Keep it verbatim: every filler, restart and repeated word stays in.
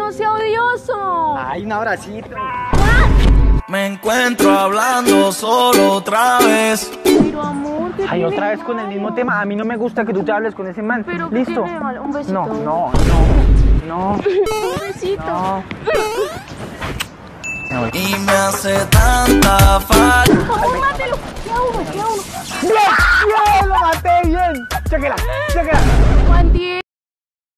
no sea odioso. Ay, un abracito. Me encuentro hablando solo otra vez. Pero amor, ¿qué Ay, tiene otra vez de con el malo? mismo tema. A mí no me gusta que tú te hables con ese man. Pero ¿qué ¿listo? tiene de malo? Un besito. No, no, no, no. Un besito. No. Me voy. Y me hace tanta falta. Por favor, mátelo. Queda uno, queda uno. ¡Bien! ¡Bien! ¡Lo maté bien! ¡Chéquela! ¡Chéquela! Juan Diego.